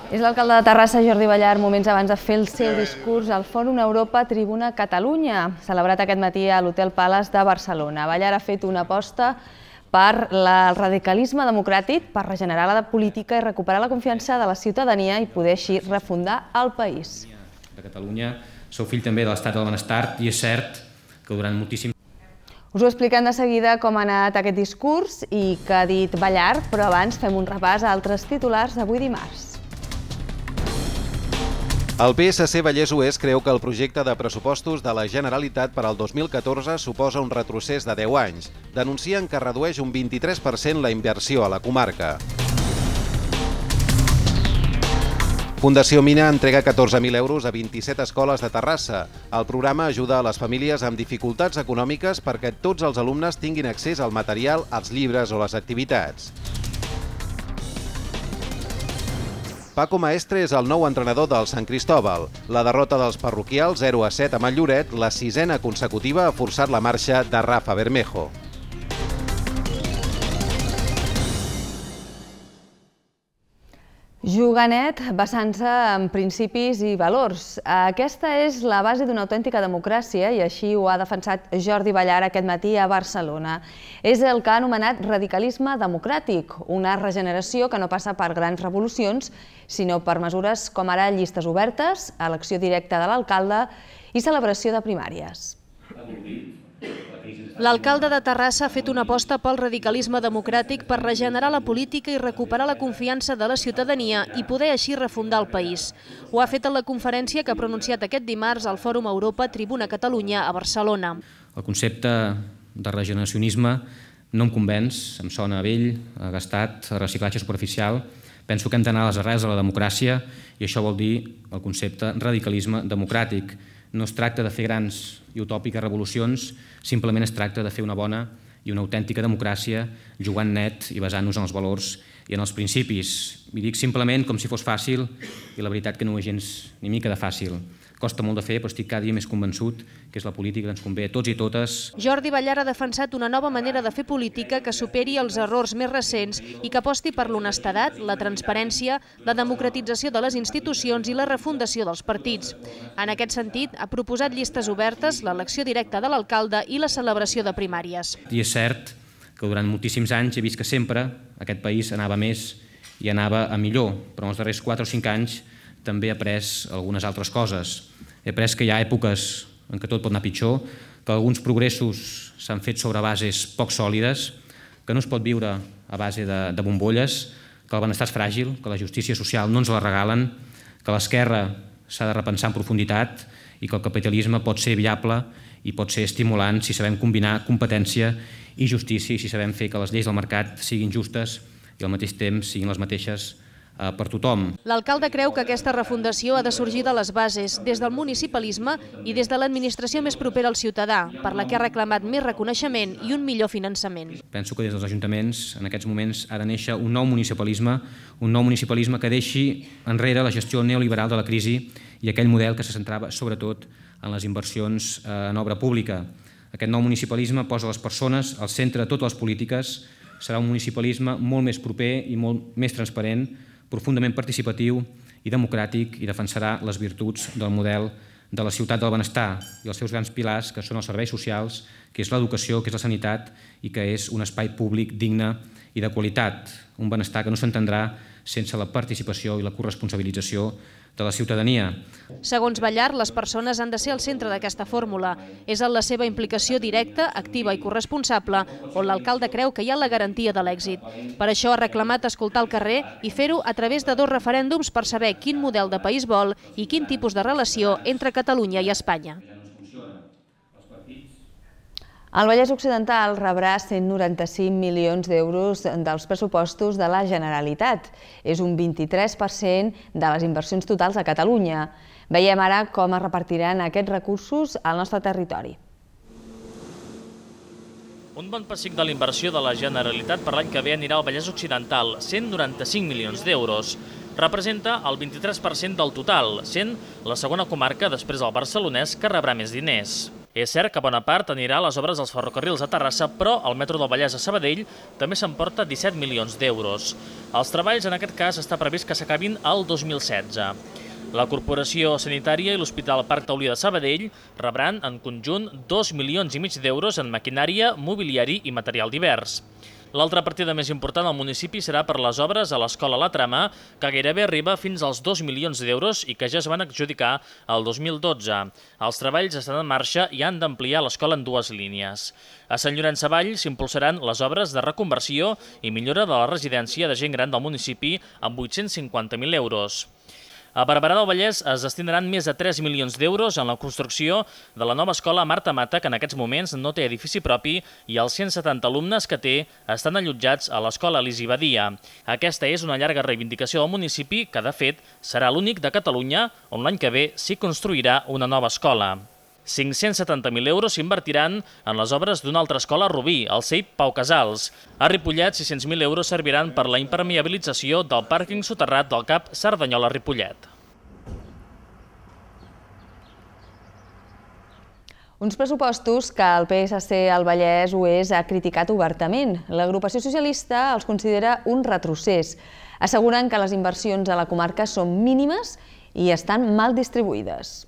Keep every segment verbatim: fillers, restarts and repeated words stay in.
És l'alcalde de Terrassa, Jordi Ballart, moments abans de fer el seu discurs al Fòrum Europa Tribuna Catalunya, celebrat aquest matí a l'Hotel Palace de Barcelona. Ballart ha fet una aposta per el radicalisme democràtic, per regenerar la política i recuperar la confiança de la ciutadania i poder així refundar el país. De Catalunya, sou fill també de l'estat del benestar i és cert que durant moltíssim... Us ho expliquem de seguida com ha anat aquest discurs i què ha dit Ballart, però abans fem un repàs a altres titulars d'avui dimarts. El P S C Vallès Oest creu que el projecte de pressupostos de la Generalitat per al dos mil catorze suposa un retrocés de deu anys. Denuncien que redueix un vint-i-tres per cent la inversió a la comarca. Fundació Mina entrega catorze mil euros a vint-i-set escoles de Terrassa. El programa ajuda a les famílies amb dificultats econòmiques perquè tots els alumnes tinguin accés al material, als llibres o les activitats. Paco Maestre és el nou entrenador del Sant Cristóbal. La derrota dels parroquials zero a set amb el Lloret, la sisena consecutiva, ha forçat la marxa de Rafa Bermejo. Jugar net basant-se en principis i valors. Aquesta és la base d'una autèntica democràcia i així ho ha defensat Jordi Ballart aquest matí a Barcelona. És el que ha anomenat radicalisme democràtic, una regeneració que no passa per grans revolucions, sinó per mesures com ara llistes obertes, elecció directa de l'alcalde i celebració de primàries. L'alcalde de Terrassa ha fet una aposta pel radicalisme democràtic per regenerar la política i recuperar la confiança de la ciutadania i poder així refundar el país. Ho ha fet en la conferència que ha pronunciat aquest dimarts al Fòrum Europa Tribuna Catalunya a Barcelona. El concepte de regeneracionisme no em convenç, em sona vell, gastat, reciclatge superficial. Penso que hem d'anar a les arrels de la democràcia i això vol dir el concepte radicalisme democràtic. No es tracta de fer grans i utòpiques revolucions, simplement es tracta de fer una bona i una autèntica democràcia jugant net i basant-nos en els valors i en els principis. M'hi dic simplement com si fos fàcil i la veritat que no ho és gens ni mica de fàcil. Costa molt de fer, però estic cada dia més convençut que és la política que ens convé a tots i totes. Jordi Ballart ha defensat una nova manera de fer política que superi els errors més recents i que aposti per l'honestedat, la transparència, la democratització de les institucions i la refundació dels partits. En aquest sentit, ha proposat llistes obertes, l'elecció directa de l'alcalde i la celebració de primàries. I és cert que durant moltíssims anys he vist que sempre aquest país anava més i anava a millor, però en els darrers quatre o cinc anys també he après algunes altres coses. He après que hi ha èpoques en què tot pot anar pitjor, que alguns progressos s'han fet sobre bases poc sòlides, que no es pot viure a base de, de bombolles, que el benestar és fràgil, que la justícia social no ens la regalen, que l'esquerra s'ha de repensar en profunditat i que el capitalisme pot ser viable i pot ser estimulant si sabem combinar competència i justícia i si sabem fer que les lleis del mercat siguin justes i al mateix temps siguin les mateixes per tothom. L'alcalde creu que aquesta refundació ha de sorgir de les bases, des del municipalisme i des de l'administració més propera al ciutadà, per la que ha reclamat més reconeixement i un millor finançament. Penso que des dels ajuntaments en aquests moments ha de néixer un nou municipalisme, un nou municipalisme que deixi enrere la gestió neoliberal de la crisi i aquell model que se centrava sobretot en les inversions en obra pública. Aquest nou municipalisme posa les persones al centre de totes les polítiques, serà un municipalisme molt més proper i molt més transparent, profundament participatiu i democràtic i defensarà les virtuts del model de la ciutat del benestar i els seus grans pilars, que són els serveis socials, que és l'educació, que és la sanitat i que és un espai públic digne i de qualitat. Un benestar que no s'entendrà sense la participació i la corresponsabilització de la ciutadania. Segons Ballart, les persones han de ser al centre d'aquesta fórmula. És en la seva implicació directa, activa i corresponsable on l'alcalde creu que hi ha la garantia de l'èxit. Per això ha reclamat escoltar el carrer i fer-ho a través de dos referèndums per saber quin model de país vol i quin tipus de relació entre Catalunya i Espanya. El Vallès Occidental rebrà cent noranta-cinc milions d'euros dels pressupostos de la Generalitat. És un vint-i-tres per cent de les inversions totals a Catalunya. Veiem ara com es repartiran aquests recursos al nostre territori. Un bon pessic de la inversió de la Generalitat per l'any que ve anirà al Vallès Occidental, cent noranta-cinc milions d'euros. Representa el vint-i-tres per cent del total, sent la segona comarca després del Barcelonès que rebrà més diners. És cert que bona part anirà a les obres dels ferrocarrils a Terrassa, però el metro del Vallès a Sabadell també s'emporta disset milions d'euros. Els treballs, en aquest cas, està previst que s'acabin el dos mil setze. La Corporació Sanitària i l'Hospital Parc Taulí de Sabadell rebran en conjunt dos milions i mig d'euros en maquinària, mobiliari i material divers. L'altra partida més important al municipi serà per les obres a l'Escola La Trama, que gairebé arriba fins als dos milions d'euros i que ja es van adjudicar el dos mil dotze. Els treballs estan en marxa i han d'ampliar l'escola en dues línies. A Sant Llorenç Savall s'impulsaran les obres de reconversió i millora de la residència de gent gran del municipi amb vuit-cents cinquanta mil euros. A Barberà del Vallès es destinaran més de tres milions d'euros en la construcció de la nova escola Marta Mata, que en aquests moments no té edifici propi i els cent setanta alumnes que té estan allotjats a l'escola Elisi Badia. Aquesta és una llarga reivindicació del municipi que, de fet, serà l'únic de Catalunya on l'any que ve s'hi construirà una nova escola. cinc-cents setanta mil euros s'invertiran en les obres d'una altra escola a Rubí, el C E I P Pau Casals. A Ripollet, sis-cents mil euros serviran per la impermeabilització del pàrquing soterrat del cap Cerdanyola-Ripollet. Uns pressupostos que el P S C al Vallès Oest ha criticat obertament. L'agrupació socialista els considera un retrocés. Asseguren que les inversions a la comarca són mínimes i estan mal distribuïdes.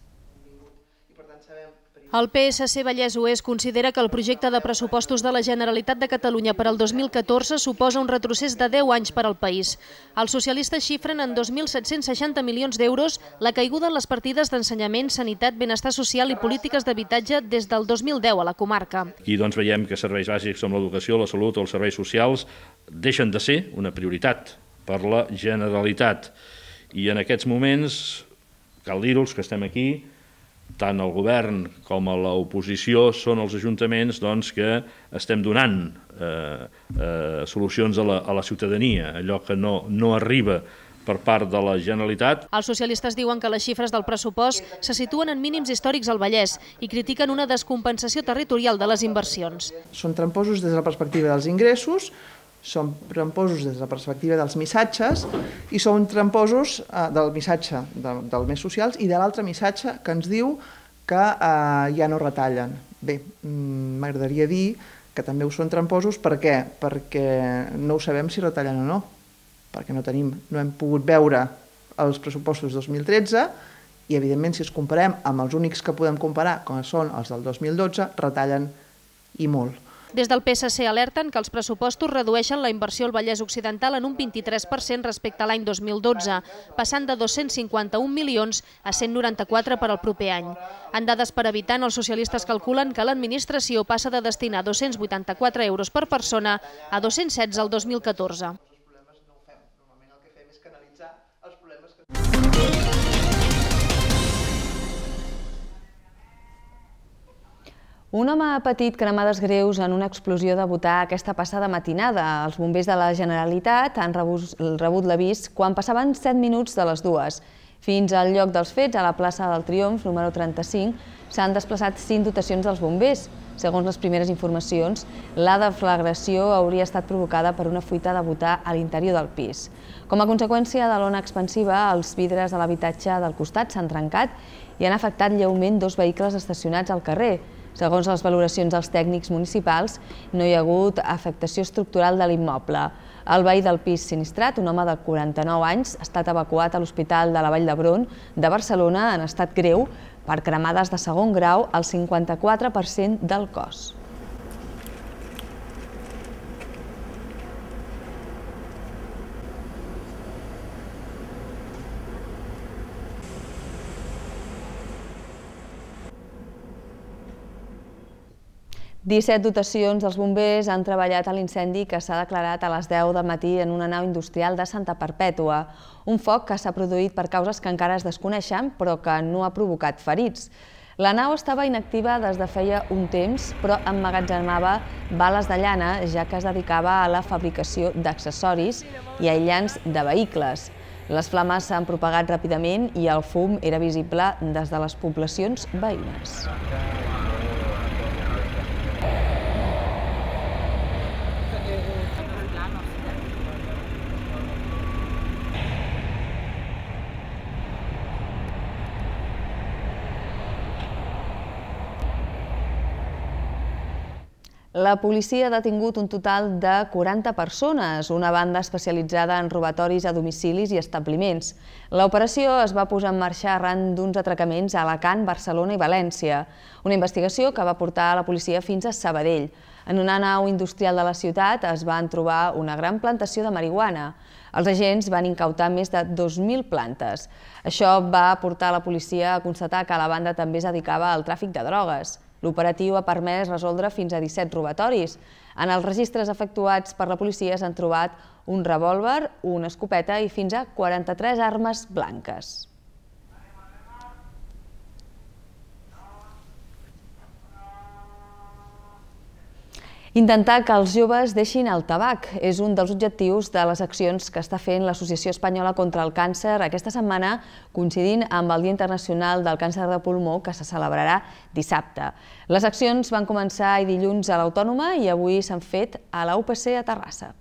El P S C Vallès Oest considera que el projecte de pressupostos de la Generalitat de Catalunya per al dos mil catorze suposa un retrocés de deu anys per al país. Els socialistes xifren en dos mil set-cents seixanta milions d'euros la caiguda en les partides d'ensenyament, sanitat, benestar social i polítiques d'habitatge des del dos mil deu a la comarca. Aquí doncs veiem que serveis bàsics com l'educació, la salut o els serveis socials deixen de ser una prioritat per la Generalitat. I en aquests moments, cal dir-ho, els que estem aquí, tant el govern com a l'oposició són els ajuntaments doncs, que estem donant eh, eh, solucions a la, a la ciutadania, allò que no, no arriba per part de la Generalitat. Els socialistes diuen que les xifres del pressupost se situen en mínims històrics al Vallès i critiquen una descompensació territorial de les inversions. Són tramposos des de la perspectiva dels ingressos, són tramposos des de la perspectiva dels missatges i són tramposos eh, del missatge de, dels més socials i de l'altre missatge que ens diu que eh, ja no retallen. Bé, m'agradaria dir que també ho són tramposos. Per què? Perquè no ho sabem si retallen o no, perquè no tenim, no hem pogut veure els pressupostos dos mil tretze i, evidentment, si els comparem amb els únics que podem comparar, com són els del dos mil dotze, retallen i molt. Des del P S C alerten que els pressupostos redueixen la inversió al Vallès Occidental en un vint-i-tres per cent respecte a l'any dos mil dotze, passant de dos-cents cinquanta-un milions a cent noranta-quatre per al proper any. En dades per habitant, els socialistes calculen que l'administració passa de destinar dos-cents vuitanta-quatre euros per persona a dos-cents setze el dos mil catorze. Un home ha patit cremades greus en una explosió de butà aquesta passada matinada. Els bombers de la Generalitat han rebut l'avís quan passaven set minuts de les dues. Fins al lloc dels fets, a la plaça del Triomf, número trenta-cinc, s'han desplaçat cinc dotacions dels bombers. Segons les primeres informacions, la deflagració hauria estat provocada per una fuita de butà a l'interior del pis. Com a conseqüència de l'ona expansiva, els vidres de l'habitatge del costat s'han trencat i han afectat lleument dos vehicles estacionats al carrer. Segons les valoracions dels tècnics municipals, no hi ha hagut afectació estructural de l'immoble. El veí del pis sinistrat, un home de quaranta-nou anys, ha estat evacuat a l'Hospital de la Vall d'Hebron de Barcelona en estat greu per cremades de segon grau al cinquanta-quatre per cent del cos. disset dotacions dels bombers han treballat a l'incendi que s'ha declarat a les deu del matí en una nau industrial de Santa Perpètua. Un foc que s'ha produït per causes que encara es desconeixen, però que no ha provocat ferits. La nau estava inactiva des de feia un temps, però emmagatzemava bales de llana, ja que es dedicava a la fabricació d'accessoris i aïllants de vehicles. Les flames s'han propagat ràpidament i el fum era visible des de les poblacions veïnes. La policia ha detingut un total de quaranta persones, una banda especialitzada en robatoris a domicilis i establiments. L'operació es va posar en marxa arran d'uns atracaments a Alacant, Barcelona i València, una investigació que va portar la policia fins a Sabadell. En una nau industrial de la ciutat es van trobar una gran plantació de marihuana. Els agents van incautar més de dos mil plantes. Això va portar la policia a constatar que la banda també es dedicava al tràfic de drogues. L'operatiu ha permès resoldre fins a disset robatoris. En els registres efectuats per la policia s'han trobat un revòlver, una escopeta i fins a quaranta-tres armes blanques. Intentar que els joves deixin el tabac és un dels objectius de les accions que està fent l'Associació Espanyola contra el Càncer aquesta setmana, coincidint amb el Dia Internacional del Càncer de Pulmó, que se celebrarà dissabte. Les accions van començar dilluns a l'Autònoma i avui s'han fet a la U P C a Terrassa.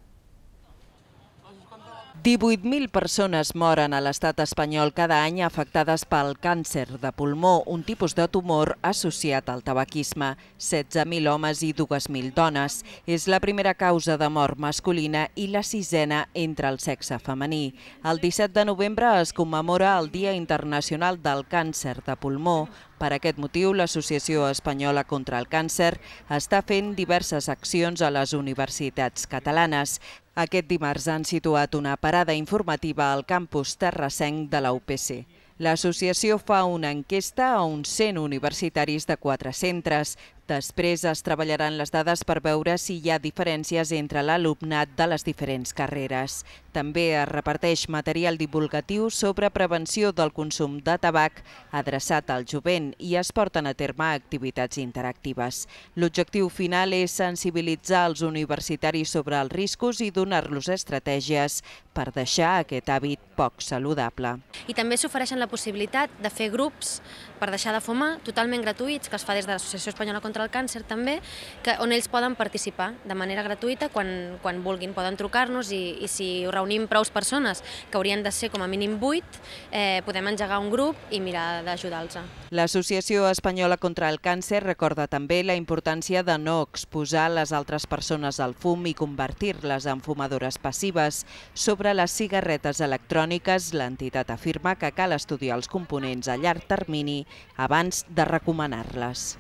divuit mil persones moren a l'estat espanyol cada any afectades pel càncer de pulmó, un tipus de tumor associat al tabaquisme. setze mil homes i dues mil dones. És la primera causa de mort masculina i la sisena entre el sexe femení. El disset de novembre es commemora el Dia Internacional del Càncer de Pulmó. Per aquest motiu, l'Associació Espanyola contra el Càncer està fent diverses accions a les universitats catalanes. Aquest dimarts han situat una parada informativa al campus terrassenc de la U P C. L'associació fa una enquesta a uns cent universitaris de quatre centres. Després es treballaran les dades per veure si hi ha diferències entre l'alumnat de les diferents carreres. També es reparteix material divulgatiu sobre prevenció del consum de tabac adreçat al jovent i es porten a terme activitats interactives. L'objectiu final és sensibilitzar els universitaris sobre els riscos i donar-los estratègies per deixar aquest hàbit poc saludable. I també s'ofereixen la possibilitat de fer grups per deixar de fumar, totalment gratuïts, que es fa des de l'Associació Espanyola contra el Càncer també, que, on ells poden participar de manera gratuïta quan, quan vulguin. Poden trucar-nos i, i si reunim prou persones, que haurien de ser com a mínim vuit, eh, podem engegar un grup i mirar d'ajudar-los. L'Associació Espanyola contra el Càncer recorda també la importància de no exposar les altres persones al fum i convertir-les en fumadores passives. Sobre les cigarretes electròniques, l'entitat afirma que cal estudiar els components a llarg termini abans de recomanar-les.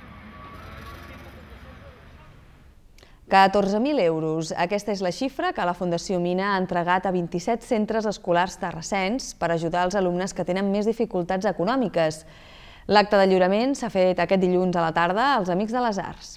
catorze mil euros. Aquesta és la xifra que la Fundació Mina ha entregat a vint-i-set centres escolars terrassencs per ajudar els alumnes que tenen més dificultats econòmiques. L'acte de lliurament s'ha fet aquest dilluns a la tarda als Amics de les Arts.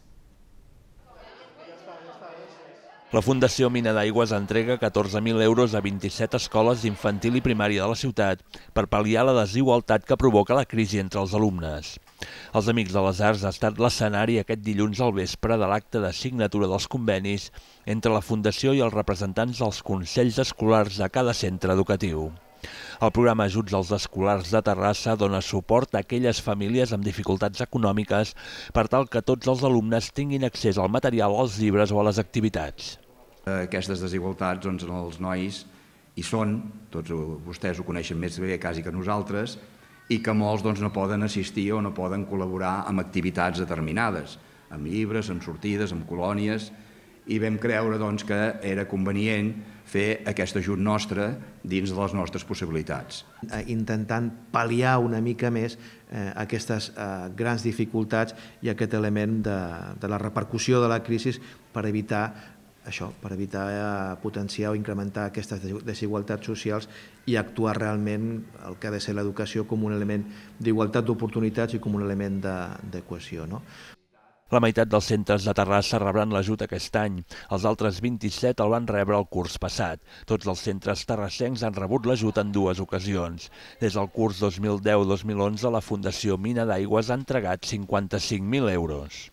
La Fundació Mina d'Aigües entrega catorze mil euros a vint-i-set escoles d'infantil i primària de la ciutat per pal·liar la desigualtat que provoca la crisi entre els alumnes. Els Amics de les Arts ha estat l'escenari aquest dilluns al vespre de l'acte de signatura dels convenis entre la Fundació i els representants dels consells escolars de cada centre educatiu. El programa Ajuts als Escolars de Terrassa dona suport a aquelles famílies amb dificultats econòmiques per tal que tots els alumnes tinguin accés al material, als llibres o a les activitats. Aquestes desigualtats, doncs, els nois hi són, tots vostès ho coneixen més bé quasi que nosaltres, i que molts doncs, no poden assistir o no poden col·laborar amb activitats determinades, amb llibres, amb sortides, amb colònies, i vam creure doncs, que era convenient fer aquest ajut nostre dins de les nostres possibilitats. Intentant pal·liar una mica més eh, aquestes eh, grans dificultats i aquest element de, de la repercussió de la crisi per evitar això, per evitar eh, potenciar o incrementar aquestes desigualtats socials i actuar realment el que ha de ser l'educació com un element d'igualtat d'oportunitats i com un element de, de cohesió, no? La meitat dels centres de Terrassa rebran l'ajut aquest any. Els altres vint-i-set el van rebre el curs passat. Tots els centres terrassencs han rebut l'ajut en dues ocasions. Des del curs dos mil deu dos mil onze, la Fundació Mina d'Aigües ha entregat cinquanta-cinc mil euros.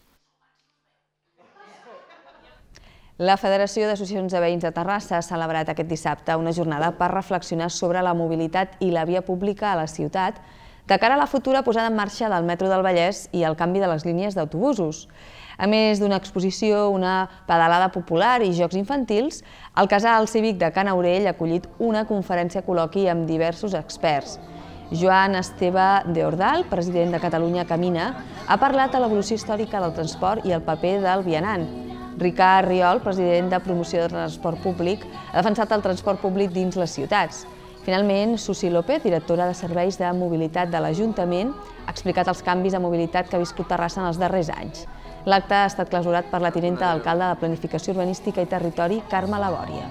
La Federació d'Associacions de Veïns de Terrassa ha celebrat aquest dissabte una jornada per reflexionar sobre la mobilitat i la via pública a la ciutat de cara a la futura posada en marxa del metro del Vallès i el canvi de les línies d'autobusos. A més d'una exposició, una pedalada popular i jocs infantils, el Casal Cívic de Can Aurell ha acollit una conferència col·loqui amb diversos experts. Joan Esteve de Ordal, president de Catalunya Camina, ha parlat de l'evolució històrica del transport i el paper del vianant. Ricard Riol, president de Promoció de Transport Públic, ha defensat el transport públic dins les ciutats. Finalment, Susi López, directora de Serveis de Mobilitat de l'Ajuntament, ha explicat els canvis de mobilitat que ha viscut Terrassa en els darrers anys. L'acte ha estat clausurat per la tinenta d'alcalde de Planificació Urbanística i Territori, Carme Labòria.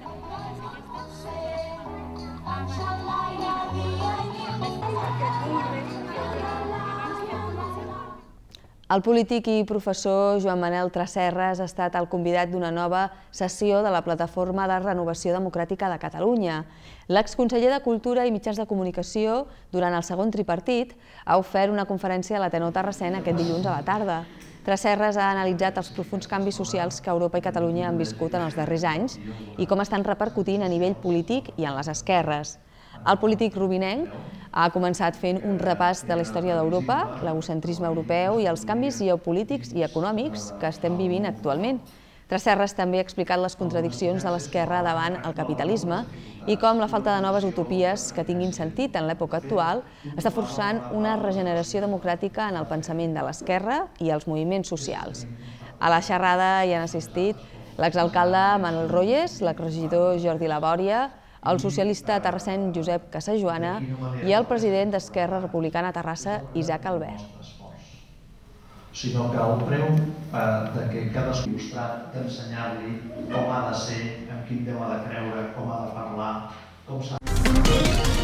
El polític i professor Joan Manel Tresserras ha estat el convidat d'una nova sessió de la Plataforma de Renovació Democràtica de Catalunya. L'exconseller de Cultura i Mitjans de Comunicació, durant el segon tripartit, ha ofert una conferència a l'Ateneu Terrassenc aquest dilluns a la tarda. Tresserras ha analitzat els profunds canvis socials que Europa i Catalunya han viscut en els darrers anys i com estan repercutint a nivell polític i en les esquerres. El polític rubinenc ha començat fent un repàs de la història d'Europa, l'egocentrisme europeu i els canvis geopolítics i econòmics que estem vivint actualment. Tresserras també ha explicat les contradiccions de l'esquerra davant el capitalisme i com la falta de noves utopies que tinguin sentit en l'època actual està forçant una regeneració democràtica en el pensament de l'esquerra i els moviments socials. A la xerrada hi han assistit l'exalcalde Manuel Royes, l'exregidor Jordi Labòria, el socialista terrassenc Josep Casajoana i el president d'Esquerra Republicana a Terrassa, Isaac Albert. Sinó que el preu que cadascú ha il·lustrat d'ensenyar-li com ha de ser, en quin Déu ha de creure, com ha de parlar, com s'ha de...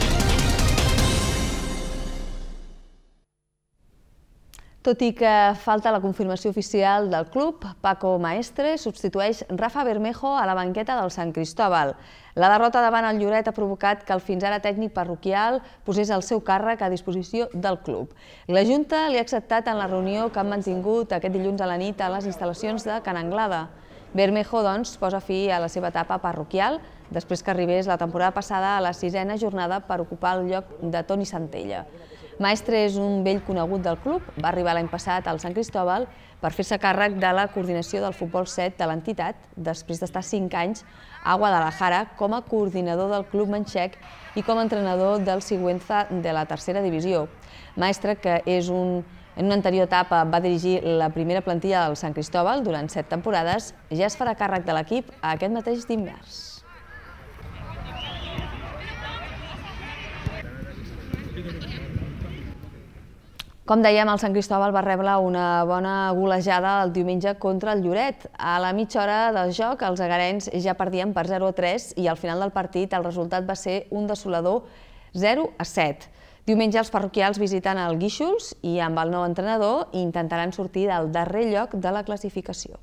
Tot i que falta la confirmació oficial del club, Paco Maestre substitueix Rafa Bermejo a la banqueta del Sant Cristóbal. La derrota davant el Lloret ha provocat que el fins ara tècnic parroquial posés el seu càrrec a disposició del club. La Junta li ha acceptat en la reunió que han mantingut aquest dilluns a la nit a les instal·lacions de Can Anglada. Bermejo, doncs, posa fi a la seva etapa parroquial després que arribés la temporada passada a la sisena jornada per ocupar el lloc de Toni Santella. Maestre és un vell conegut del club, va arribar l'any passat al Sant Cristóbal per fer-se càrrec de la coordinació del futbol set de l'entitat, després d'estar cinc anys a Guadalajara com a coordinador del club manxec i com a entrenador del Sigüenza de la tercera divisió. Maestre, que és un, en una anterior etapa va dirigir la primera plantilla del Sant Cristóbal durant set temporades, ja es farà càrrec de l'equip aquest mateix dimarts. Com dèiem, el Sant Cristóbal va rebre una bona golejada el diumenge contra el Lloret. A la mitja hora del joc, els agarens ja perdien per zero a tres i al final del partit el resultat va ser un desolador zero a set. Diumenge els parroquials visiten el Guíxols i amb el nou entrenador intentaran sortir del darrer lloc de la classificació.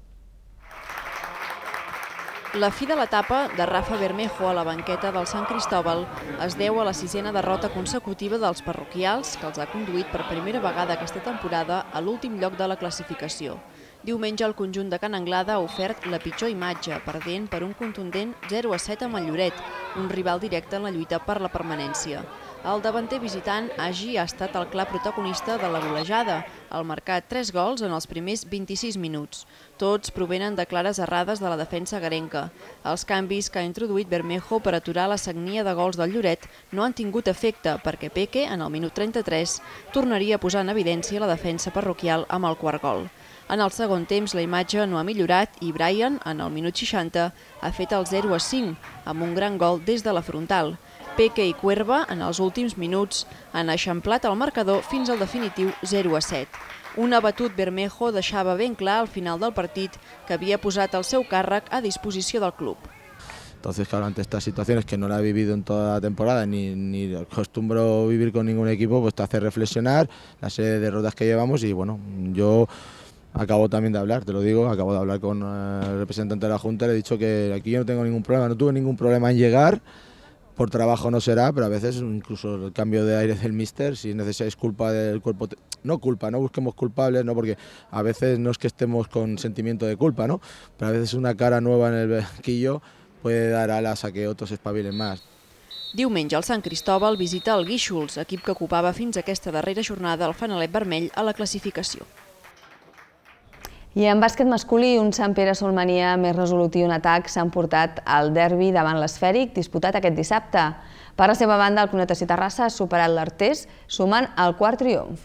La fi de l'etapa de Rafa Bermejo a la banqueta del Sant Cristóbal es deu a la sisena derrota consecutiva dels parroquials que els ha conduït per primera vegada aquesta temporada a l'últim lloc de la classificació. Diumenge el conjunt de Can Anglada ha ofert la pitjor imatge, perdent per un contundent zero a set amb el Lloret, un rival directe en la lluita per la permanència. El davanter visitant Agi ha estat el clar protagonista de la golejada, al marcar tres gols en els primers vint-i-sis minuts. Tots provenen de clares errades de la defensa garenca. Els canvis que ha introduït Bermejo per aturar la sagnia de gols del Lloret no han tingut efecte perquè Peque, en el minut trenta-tres, tornaria a posar en evidència la defensa parroquial amb el quart gol. En el segon temps la imatge no ha millorat i Brian, en el minut seixanta, ha fet el zero a cinc, amb un gran gol des de la frontal. Peque i Cuerva, en els últims minuts, han eixamplat el marcador fins al definitiu zero a set. Un abatut Bermejo deixava ben clar al final del partit que havia posat el seu càrrec a disposició del club. Entonces, claro, ante estas situaciones que no la he vivido en toda la temporada, ni, ni acostumbro vivir con ningún equipo, pues te hace reflexionar la serie de derrotas que llevamos y bueno, yo acabo también de hablar, te lo digo, acabo de hablar con el representante de la Junta, le he dicho que aquí yo no tengo ningún problema, no tuve ningún problema en llegar. Por trabajo no será, pero a veces incluso el cambio de aire del míster, si es necesario, es culpa del cuerpo, no culpa, no busquemos culpables, no, porque a veces no es que estemos con sentimiento de culpa, ¿no? Pero a veces una cara nueva en el banquillo puede dar alas a que otros espabilen más. Diumenge el Sant Cristóbal visita el Guíxols, equip que ocupava fins a aquesta darrera jornada el fanalet vermell a la classificació. I en bàsquet masculí, un Sant Pere Solmania més resolutiu en atac s'ha emportat al derbi davant l'Esfèric, disputat aquest dissabte. Per la seva banda, el Club Natació Terrassa ha superat l'Artés, sumant el quart triomf.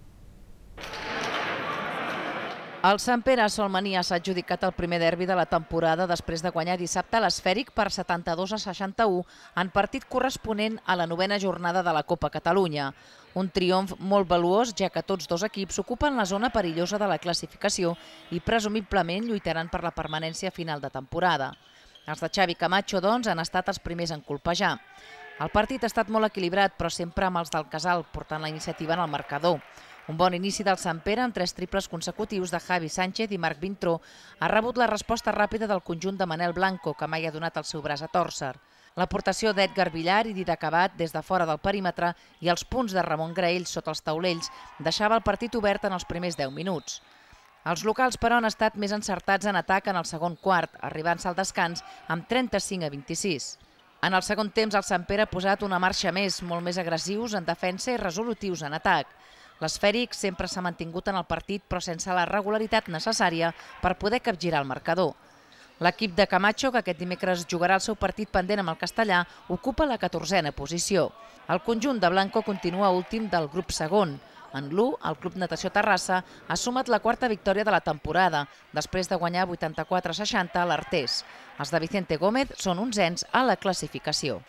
El Sant Pere Solmania s'ha adjudicat el primer derbi de la temporada després de guanyar dissabte l'Esfèric per setanta-dos a seixanta-u en partit corresponent a la novena jornada de la Copa Catalunya. Un triomf molt valuós, ja que tots dos equips ocupen la zona perillosa de la classificació i presumiblement lluitaran per la permanència final de temporada. Els de Xavi Camacho, doncs, han estat els primers en colpejar. El partit ha estat molt equilibrat, però sempre amb els del Casal portant la iniciativa en el marcador. Un bon inici del Sant Pere amb tres triples consecutius de Javi Sánchez i Marc Vintró ha rebut la resposta ràpida del conjunt de Manel Blanco, que mai ha donat el seu braç a tòrcer. L'aportació d'Edgar Villar i Didac Abad des de fora del perímetre i els punts de Ramon Graell sota els taulells deixava el partit obert en els primers deu minuts. Els locals, però, han estat més encertats en atac en el segon quart, arribant-se al descans amb trenta-cinc a vint-i-sis. En el segon temps, el Sant Pere ha posat una marxa més, molt més agressius en defensa i resolutius en atac. L'Esfèric sempre s'ha mantingut en el partit, però sense la regularitat necessària per poder capgirar el marcador. L'equip de Camacho, que aquest dimecres jugarà el seu partit pendent amb el Castellà, ocupa la catorzena posició. El conjunt de Blanco continua últim del grup segon. En l'u, el Club Natació Terrassa ha sumat la quarta victòria de la temporada, després de guanyar vuitanta-quatre a seixanta a l'Artés. Els de Vicente Gómez són onzens a la classificació.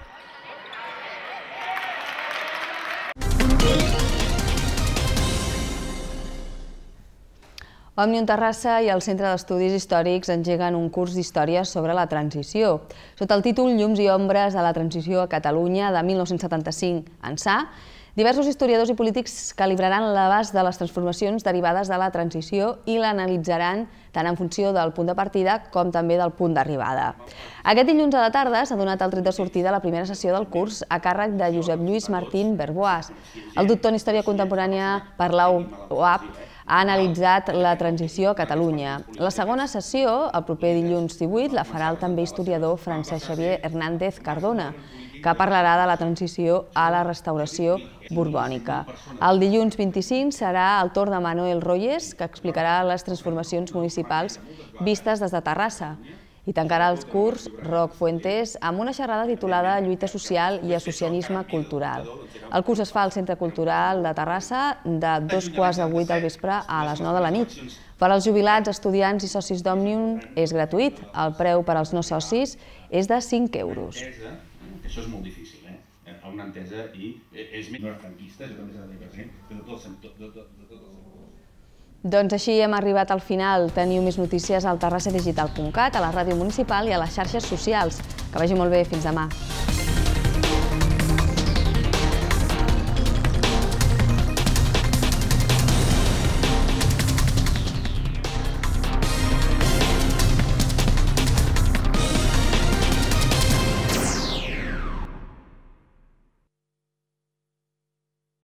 Òmnium Terrassa i el Centre d'Estudis Històrics engeguen un curs d'història sobre la transició. Sota el títol Llums i ombres de la transició a Catalunya de mil nou-cents setanta-cinc ençà, diversos historiadors i polítics calibraran l'abast de les transformacions derivades de la transició i l'analitzaran tant en funció del punt de partida com també del punt d'arribada. Aquest dilluns a la tarda s'ha donat el tret de sortida a la primera sessió del curs a càrrec de Josep Lluís Martín Berboas. El doctor en Història Contemporània per la U A P ha analitzat la transició a Catalunya. La segona sessió, el proper dilluns divuit, la farà el també historiador Francesc Xavier Hernández Cardona, que parlarà de la transició a la restauració borbònica. El dilluns vint-i-cinc serà el torn de Manuel Royes, que explicarà les transformacions municipals vistes des de Terrassa. I tancarà el curs Roc Fuentes amb una xerrada titulada Lluita social i associanisme cultural. El curs es fa al Centre Cultural de Terrassa de dos quarts de vuit del vespre a les nou de la nit. Per als jubilats, estudiants i socis d'Òmnium és gratuït. El preu per als no socis és de cinc euros. Això és molt difícil, eh? Una entesa i és més no franquista, jo també s'ha de dir present, de tots els... Doncs així hem arribat al final. Teniu més notícies al terrassa digital punt cat, a la ràdio municipal i a les xarxes socials. Que vagi molt bé. Fins demà.